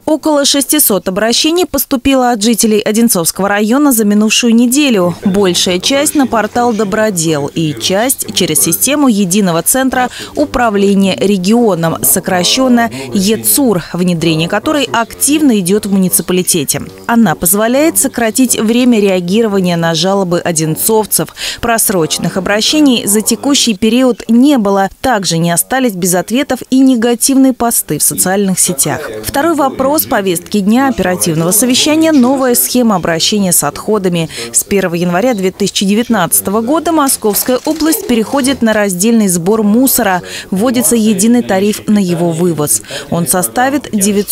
Около 600 обращений поступило от жителей Одинцовского района за минувшую неделю. Большая часть на портал «Добродел» и часть через систему Единого центра управления регионом, сокращенно ЕЦУР, внедрение которой активно идет в муниципалитете. Она позволяет сократить время реагирования на жалобы одинцовцев. Просроченных обращений за текущий период не было. Также не остались без ответов и негативные посты в социальных сетях. Второй вопрос повестки дня оперативного совещания – новая схема обращения с отходами. С 1 января 2019 года Московская область переходит на раздельный сбор мусора. Вводится единый тариф на его вывоз. Он составит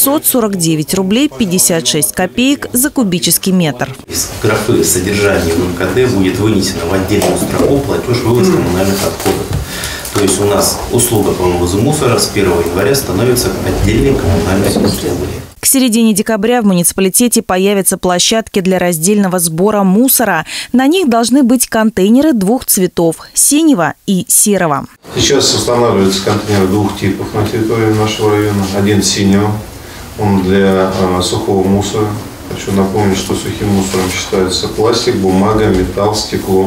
949 рублей 56 копеек за кубический метр. Из графы содержания в МКД будет вынесено в отдельную строку платеж вывоз коммунальных отходов. То есть у нас услуга по вывозу мусора с 1 января становится отдельной коммунальной услугой. К середине декабря в муниципалитете появятся площадки для раздельного сбора мусора. На них должны быть контейнеры двух цветов – синего и серого. Сейчас устанавливаются контейнеры двух типов на территории нашего района. Один синего, он для сухого мусора. Хочу напомнить, что сухим мусором считается пластик, бумага, металл, стекло.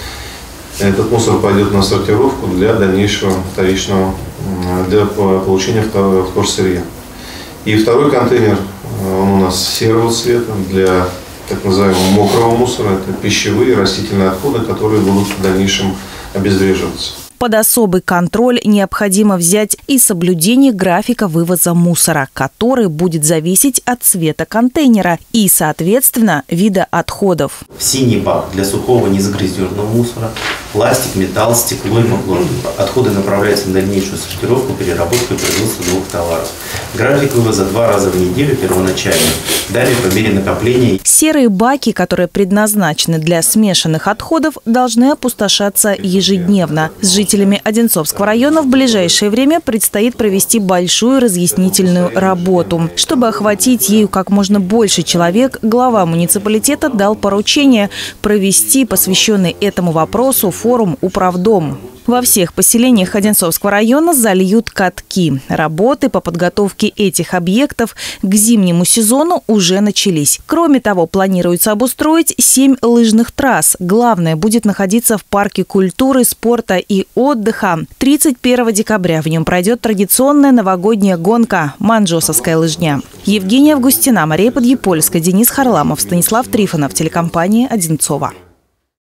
Этот мусор пойдет на сортировку для дальнейшего вторичного, для получения вторсырья. И второй контейнер, он у нас серого цвета, для так называемого мокрого мусора. Это пищевые и растительные отходы, которые будут в дальнейшем обезвреживаться. Под особый контроль необходимо взять и соблюдение графика вывоза мусора, который будет зависеть от цвета контейнера и, соответственно, вида отходов. В синий бак для сухого незагрязненного мусора, пластик, металл, стекло и маклон. Отходы направляются на дальнейшую сортировку, переработку и производство двух товаров. График вывоза 2 раза в неделю первоначально, далее по мере накопления. Серые баки, которые предназначены для смешанных отходов, должны опустошаться ежедневно. С жителями Одинцовского района в ближайшее время предстоит провести большую разъяснительную работу. Чтобы охватить ею как можно больше человек, глава муниципалитета дал поручение провести посвященный этому вопросу форум «Управдом». Во всех поселениях Одинцовского района зальют катки. Работы по подготовке этих объектов к зимнему сезону уже начались. Кроме того, планируется обустроить 7 лыжных трасс. Главное будет находиться в парке культуры, спорта и отдыха. 31 декабря в нем пройдет традиционная новогодняя гонка «Манжосовская лыжня». Евгения Августина, Мария Подъепольская, Денис Харламов, Станислав Трифонов, телекомпания «Одинцова».